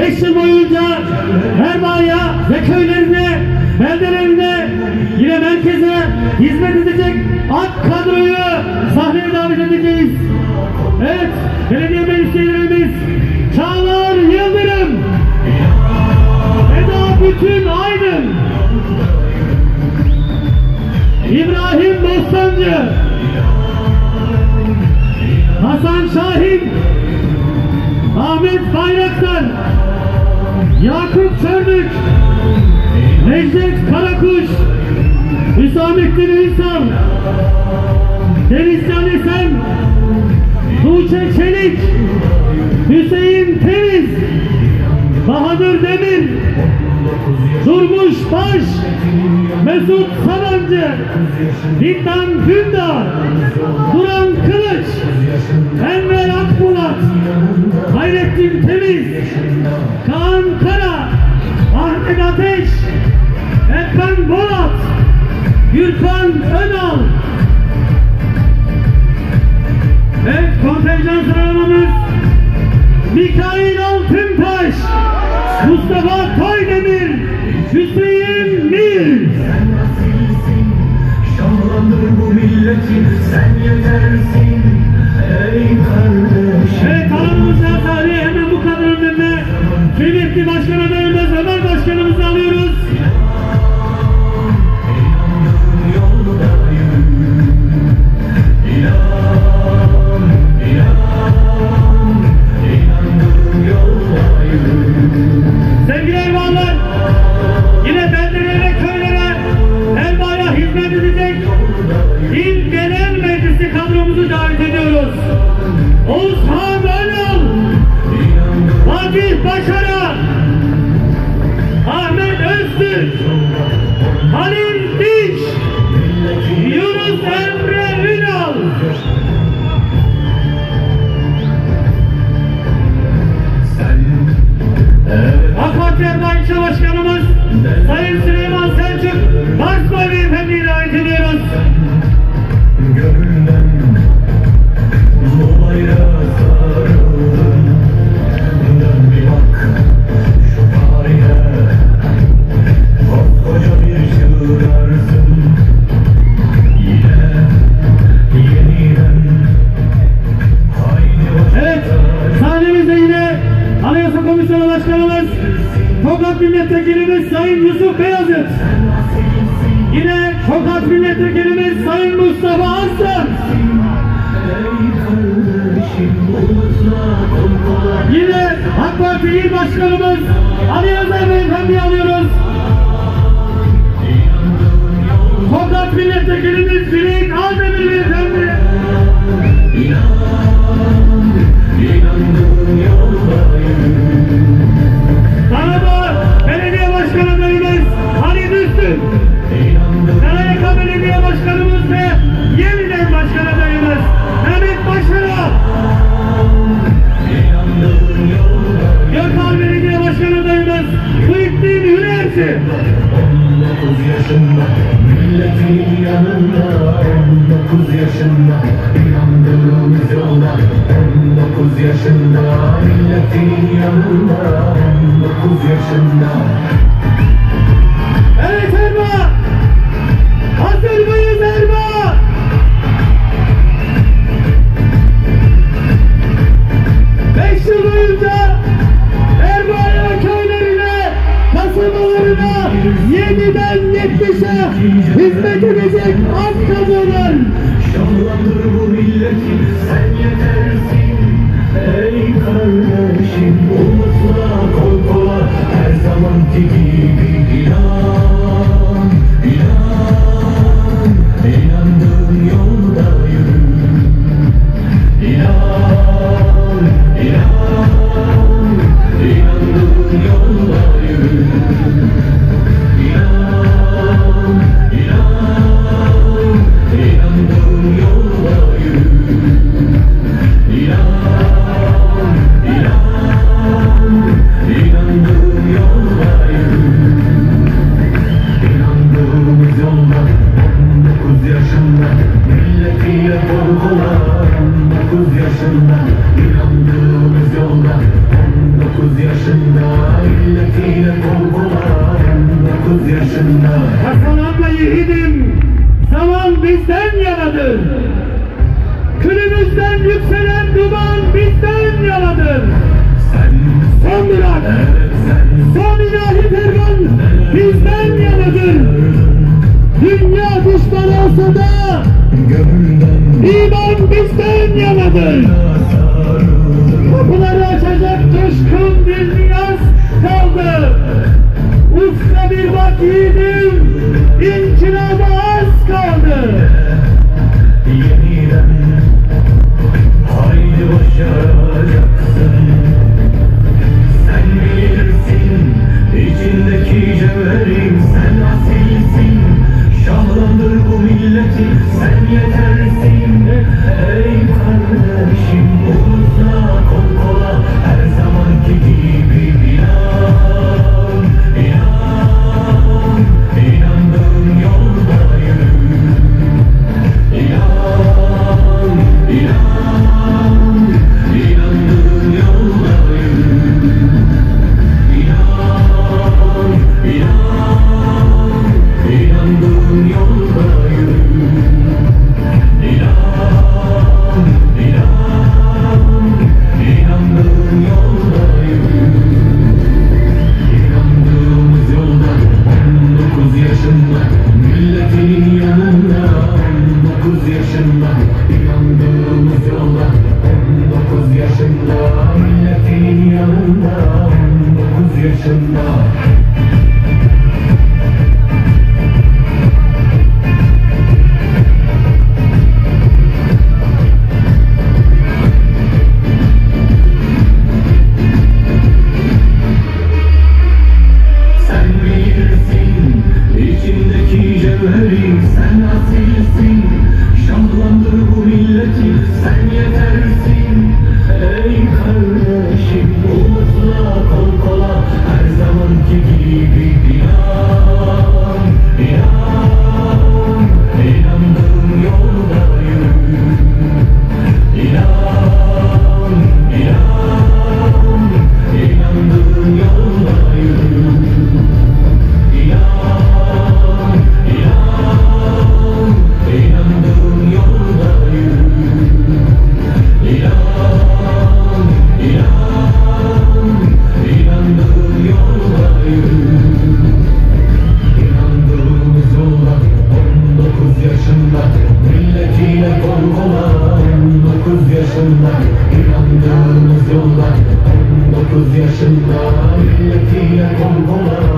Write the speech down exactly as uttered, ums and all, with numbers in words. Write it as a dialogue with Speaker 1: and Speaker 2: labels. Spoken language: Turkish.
Speaker 1: beş yıl boyunca Erbaa'ya ve köylerine, beldelerine, yine merkeze hizmet edecek ak kadroyu sahneye davet edeceğiz. Evet, belediye meclislerimiz Çağlar Yıldırım, Eda Bütün Aydın, İbrahim Bostancı, Hasan Şahin, Ahmet Bayraktar, Yakup Çördük, Necdet Karakuş, Hüsamettin Ünsal, Denizcan Esen, Tuğçe Çelik, Hüseyin Temiz, Bahadır Demir, Durmuş Baş, Mesut Sanancı, Diktan Gündar, Duran Kılıç, Enver Akbulat, Hayrettin Temiz, Kaan Kara, Ahmet Ateş, Ekran Bolat, Gürkan Önal. Evet, kontenjan sıralamamız Mikail Altıntaş, Mustafa Toydemir, Hüseyin Mir.
Speaker 2: Şanlandır bu milleti, sen yetersin ey kardeşim.
Speaker 1: Evet, aramızda tarihi hemen bu kadronun önüne kıymetli başkan adayımız Ömer Başkanımızı alıyoruz. Sevgili Erbaa'lar, yine beldelere ve köylere Erbaa'ya hizmet edecek İl Genel Meclisi kadromuzu davet ediyoruz. Oğuzhan Önal, Fatih Başara, Ahmet Öztürk, Halil Diş, Yunus Emre Ünal. AK Parti Erbaa İlçe Başkanımız Sayın Süleyman Selçuk Barsboy Beyefendi'yi davet ediyoruz.
Speaker 2: Gönülden bu bayrağa sarıldım. Dön bir bak şu tarihe, koskoca bir çığırarsın. Yine yeniden haydi başla.
Speaker 1: Evet, sahnemizde yine Anayasa Komisyonu Başkanımız, Tokat Milletvekilimiz Sayın Yusuf Beyazıt, yine Tokat Milletvekilimiz Sayın Mustafa Arslan, yine AK Parti İl Başkanımız Ali Özer Beyefendi'yi alıyoruz. Tokat Milletvekilimiz Birik Aldemir Beyefendi. Karabağ Belediye Başkanı adayımız Ali Düstün, Karayaka Belediye Başkanımız ve yeniden Başkan adayımız Mehmet Başara, Gökhan Belediye Başkan adayımız Muhittin Hünerci.
Speaker 2: on dokuz yaşında milletin yanında, on dokuz yaşında inandığımız yolda, on dokuz yaşında milletin yanında, on dokuz yaşında.
Speaker 1: Evet Erbaa! Hazır mıyız Erbaa? Beş yıl boyunca Erbaa'ya köylerine, kasabalarına yediden yetmişe hizmet edecek az kadrolar.
Speaker 2: Şanlandır bu milleti, sen yetersin ey kardeşim. Umutla kol kola her zamanki gibi inan, inan, milletiyle kol kola on dokuz yaşında.
Speaker 1: Hasan yiğidim, zaman bizden yanadır. Külümüzden yükselen duman bizden yanadır.
Speaker 2: Sen
Speaker 1: Son durak,
Speaker 2: evet sen
Speaker 1: son ilahi ferman bizden yanadır. Dünya düşman olsa da
Speaker 2: gönülden
Speaker 1: iman bizden yanadır. Kapıları açacak coşkun bir niyaz kaldı. Ufka bir bak yiğidim, inkılaba az kaldı.
Speaker 2: yeniden haydi başaracaksın. Sen bilirsin içindeki cevherim, sen asilsin. Şahlandır bu milleti, sen yetersin. Ey kardeşim, omuzla kol kola her zamanki gibi inan, inan, inandığın yolda yürü. İnan, inan, inandığın yolda yürü. İnan, inan, inandığın yolda yürü. İnan, inan, inandığın yolda yürü. İnandığımız yolda on dokuz yaşında, milletinin yanında on dokuz yaşında. İnandığımız yolda on dokuz yaşında, milletinin yanında on dokuz yaşında. Sen bilirsin içindeki cevherim, sen asilsin. Şahlandır bu milleti, sen yetersin. Ey kardeşim, umutla kol kola her zamanki gibi inan, inan, inandığın yolda yürü. İnan, inan, inandığın yolda yürü. İnan, inan, inandığın yolda yürü. İnan, inan, inandığın yolda yürü. İnandığımız yolda on dokuz yaşında, milletiyle kol kola on dokuz yaşında. İnandığımız yolda on dokuz yaşında, milletiyle kol kola